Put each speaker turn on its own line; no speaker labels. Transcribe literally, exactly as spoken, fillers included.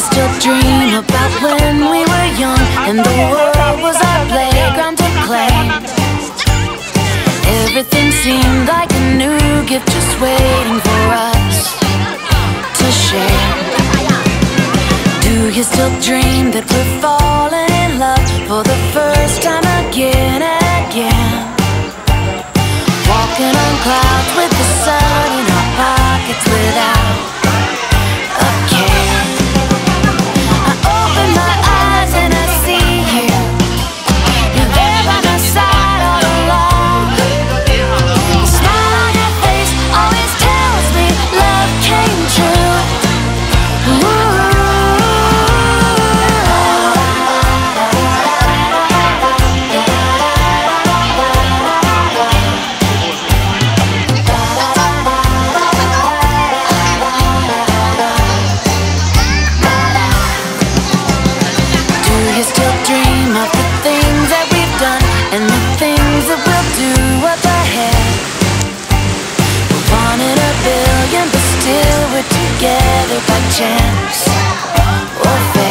still dream about when we were young and the world was our playground to claim? Everything seemed like a new gift just waiting for us to share. Do you still dream that we're falling in love for the first time again and again? Walking on clouds with the sun in our pockets without a care. I open my eyes and I see you. You're there by my side all along. The smile on your face always tells me love came true. Ooh. You still dream of the things that we've done and the things that we'll do up ahead. We're one in a billion, but still we're together by chance or fate.